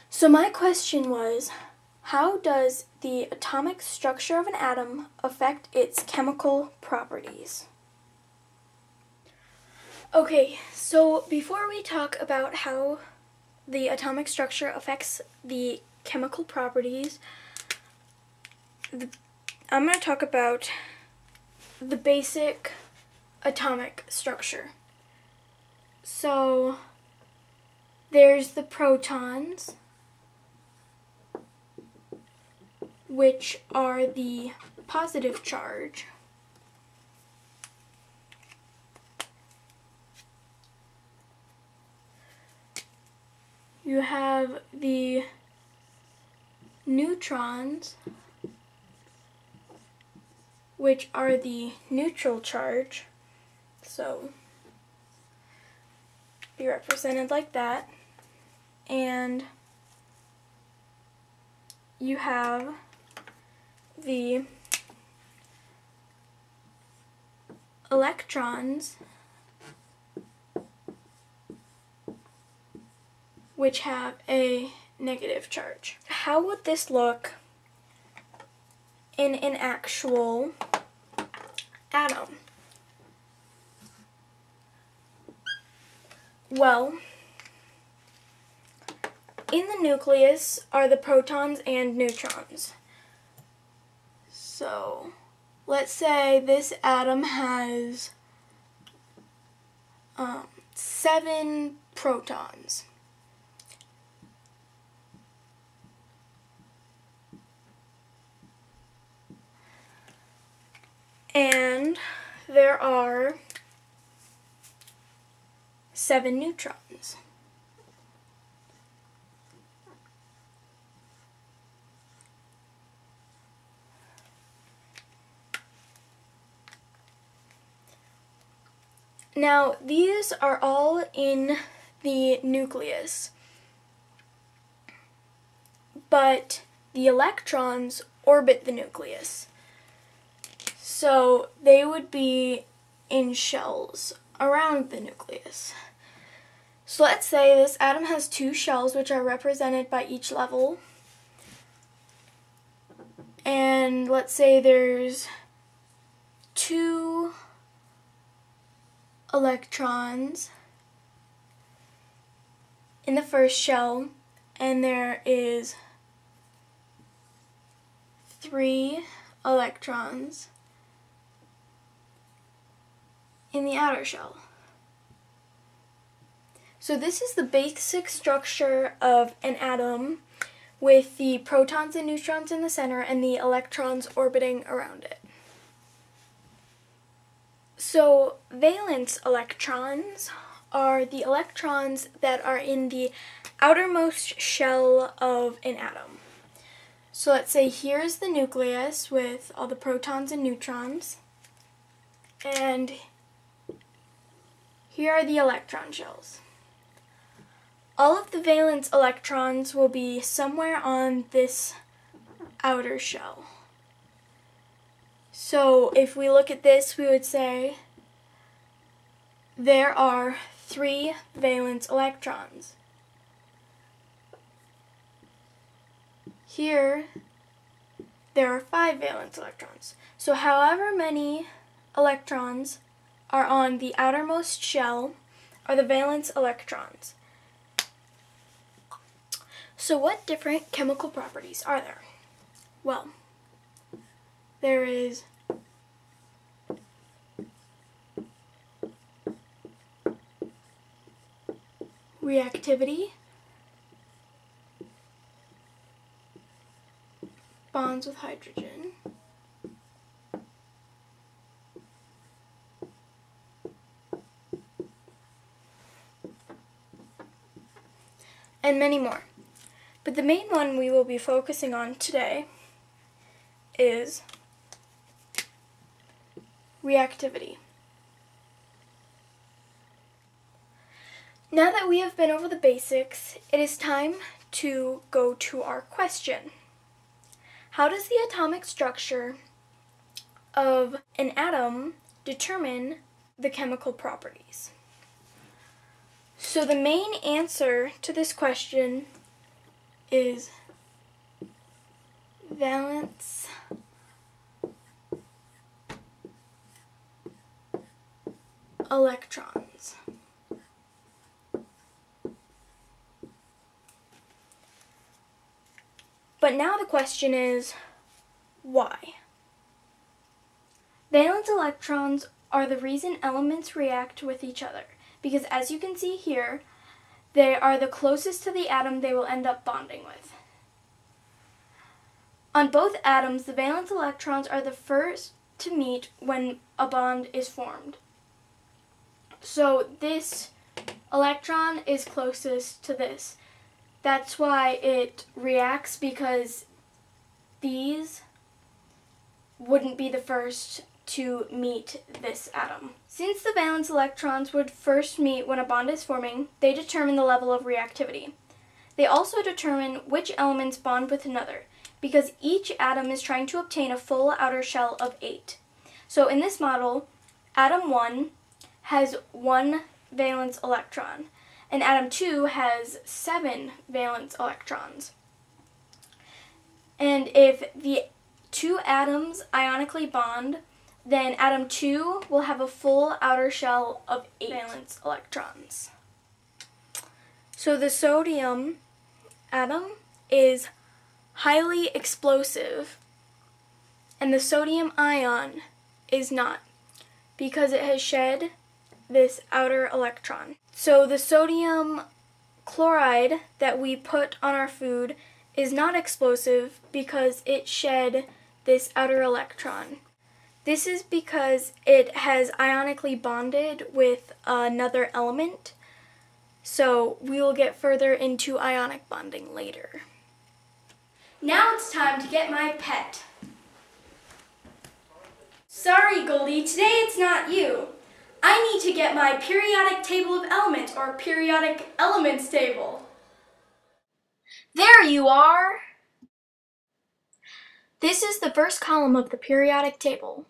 So my question was, how does the atomic structure of an atom affect its chemical properties? Okay, so before we talk about how the atomic structure affects the chemical properties, I'm going to talk about the basic atomic structure. So there's the protons, which are the positive charge. You have the neutrons, which are the neutral charge. So be represented like that. And you have the electrons, which have a negative charge. How would this look in an actual atom? Well, in the nucleus are the protons and neutrons. So let's say this atom has 7 protons. And there are 7 neutrons. Now, these are all in the nucleus, but the electrons orbit the nucleus. So they would be in shells around the nucleus. So let's say this atom has 2 shells, which are represented by each level. And let's say there's 2 electrons in the first shell, and there is 3 electrons in the outer shell. So this is the basic structure of an atom, with the protons and neutrons in the center and the electrons orbiting around it. So valence electrons are the electrons that are in the outermost shell of an atom. So let's say here's the nucleus with all the protons and neutrons, and here are the electron shells. All of the valence electrons will be somewhere on this outer shell. So if we look at this, we would say there are 3 valence electrons. Here, there are 5 valence electrons. So however many electrons are on the outermost shell are the valence electrons. So what different chemical properties are there? Well, there is reactivity, bonds with hydrogen, and many more. But the main one we will be focusing on today is reactivity. Now that we have been over the basics, it is time to go to our question. How does the atomic structure of an atom determine the chemical properties? So the main answer to this question is valence electrons. But now the question is, why? Valence electrons are the reason elements react with each other, because as you can see here, they are the closest to the atom they will end up bonding with. On both atoms, the valence electrons are the first to meet when a bond is formed. So this electron is closest to this. That's why it reacts, because these wouldn't be the first to meet this atom. Since the valence electrons would first meet when a bond is forming, they determine the level of reactivity. They also determine which elements bond with another, because each atom is trying to obtain a full outer shell of 8. So in this model, atom 1 has 1 valence electron, and atom 2 has 7 valence electrons. And if the two atoms ionically bond, then atom 2 will have a full outer shell of 8 valence electrons. So the sodium atom is highly explosive, and the sodium ion is not, because it has shed this outer electron. So the sodium chloride that we put on our food is not explosive because it shed this outer electron. This is because it has ionically bonded with another element, so we will get further into ionic bonding later. Now it's time to get my pet. Sorry, Goldie, today it's not you. I need to get my periodic table of elements, or periodic elements table. There you are! This is the first column of the periodic table.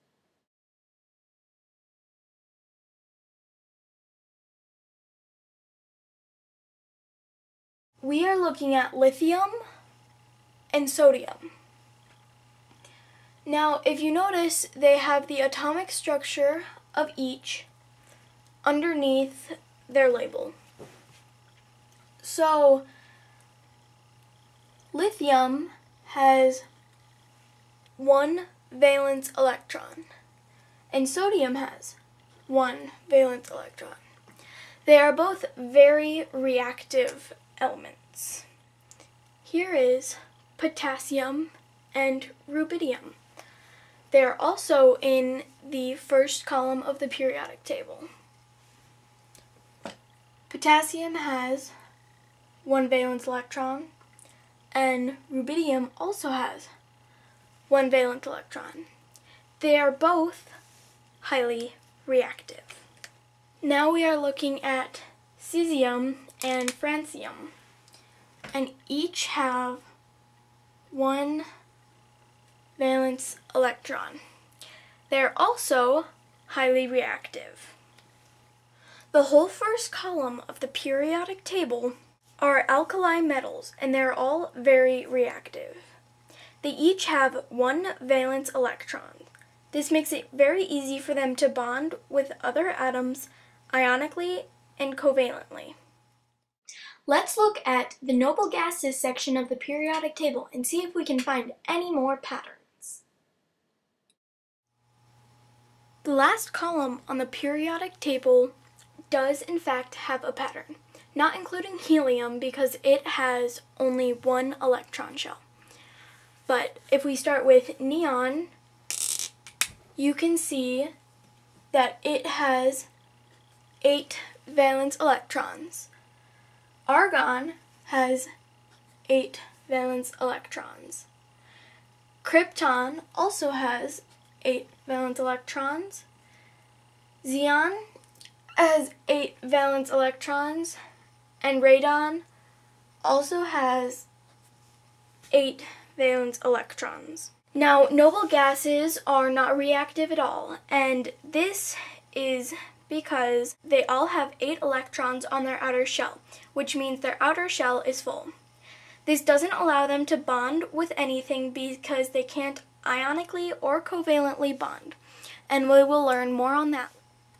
We are looking at lithium and sodium. Now, if you notice, they have the atomic structure of each underneath their label. So, lithium has 1 valence electron, and sodium has 1 valence electron. They are both very reactive elements. Here is potassium and rubidium. They are also in the first column of the periodic table. Potassium has 1 valence electron, and rubidium also has 1 valence electron. They are both highly reactive. Now we are looking at cesium and francium, and each have 1 valence electron. They are also highly reactive. The whole first column of the periodic table are alkali metals, and they're all very reactive. They each have 1 valence electron. This makes it very easy for them to bond with other atoms ionically and covalently. Let's look at the noble gases section of the periodic table and see if we can find any more patterns. The last column on the periodic table does in fact have a pattern, not including helium because it has only 1 electron shell. But if we start with neon, you can see that it has 8 valence electrons. Argon has 8 valence electrons. Krypton also has 8 valence electrons. Xenon has 8 valence electrons, and radon also has 8 valence electrons. Now, noble gases are not reactive at all, and this is because they all have 8 electrons on their outer shell, which means their outer shell is full. This doesn't allow them to bond with anything because they can't ionically or covalently bond, and we will learn more on that.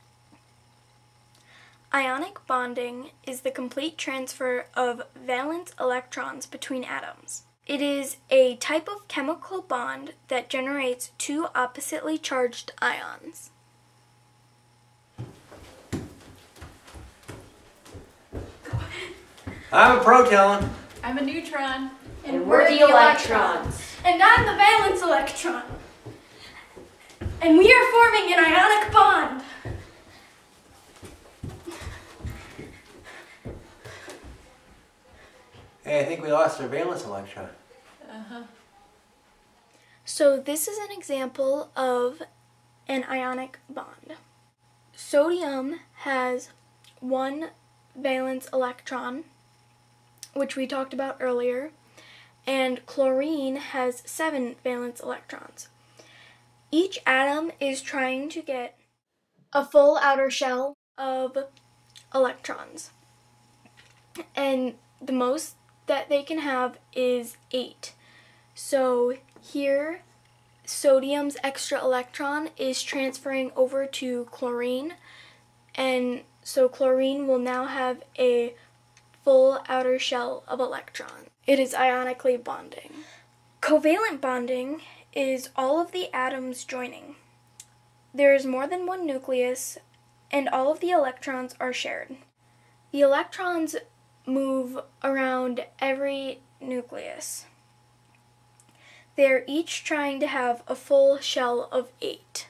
Ionic bonding is the complete transfer of valence electrons between atoms. It is a type of chemical bond that generates two oppositely charged ions. I'm a proton. I'm a neutron. And we're the electrons. And I'm the valence electron. And we are forming an ionic bond. Hey, I think we lost our valence electron. So this is an example of an ionic bond. Sodium has one valence electron, which we talked about earlier, and chlorine has 7 valence electrons. Each atom is trying to get a full outer shell of electrons, and the most that they can have is 8. So here, sodium's extra electron is transferring over to chlorine, and so chlorine will now have a full outer shell of electrons. It is ionically bonding. Covalent bonding is all of the atoms joining. There is more than one nucleus, and all of the electrons are shared. The electrons move around every nucleus. They are each trying to have a full shell of 8.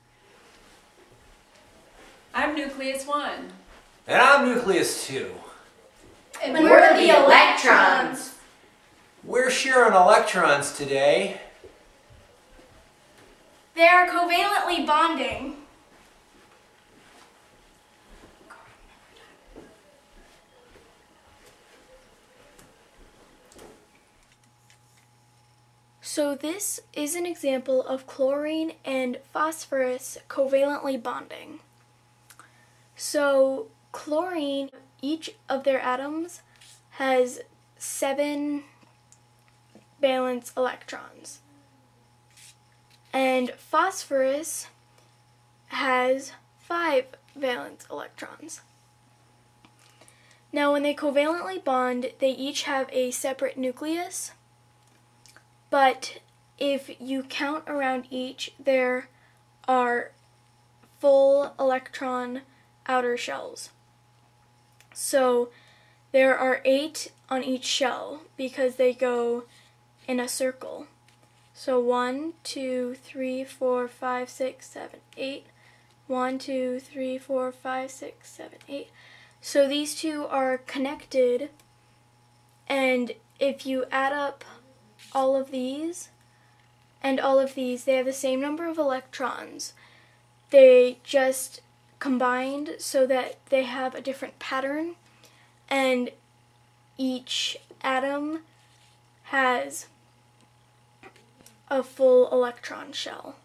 I'm nucleus 1. And I'm nucleus 2. And we're the electrons. We're sharing electrons today. They are covalently bonding. So this is an example of chlorine and phosphorus covalently bonding. So chlorine, each of their atoms has 7 valence electrons. And phosphorus has 5 valence electrons. Now when they covalently bond, they each have a separate nucleus, but if you count around each, there are full electron outer shells. So there are 8 on each shell because they go in a circle. So 1, 2, 3, 4, 5, 6, 7, 8. 1, 2, 3, 4, 5, 6, 7, 8. So these two are connected, and if you add up all of these and all of these, they have the same number of electrons. They just combined so that they have a different pattern, and each atom has a full electron shell.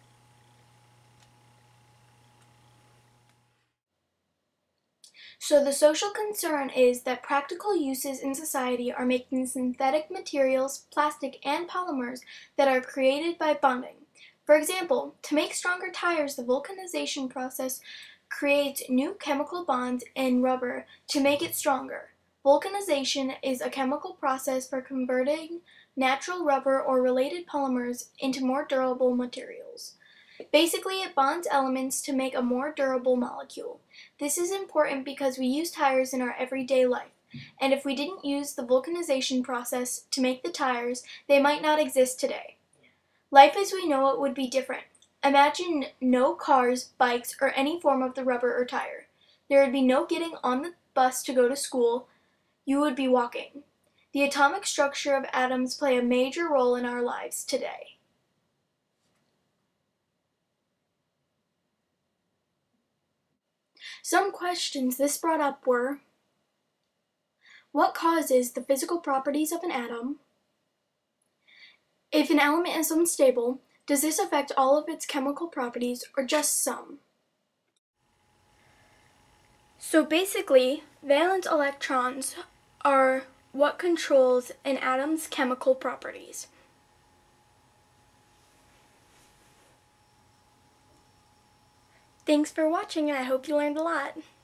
So the social concern is that practical uses in society are making synthetic materials, plastic, and polymers that are created by bonding. For example, to make stronger tires, the vulcanization process creates new chemical bonds in rubber to make it stronger. Vulcanization is a chemical process for converting natural rubber or related polymers into more durable materials. Basically, it bonds elements to make a more durable molecule. This is important because we use tires in our everyday life, and if we didn't use the vulcanization process to make the tires, they might not exist today. Life as we know it would be different. Imagine no cars, bikes, or any form of the rubber or tire. There would be no getting on the bus to go to school. You would be walking. The atomic structure of atoms play a major role in our lives today. Some questions this brought up were: what causes the physical properties of an atom? If an element is unstable, does this affect all of its chemical properties or just some? So basically, valence electrons are what controls an atom's chemical properties? Thanks for watching, and I hope you learned a lot.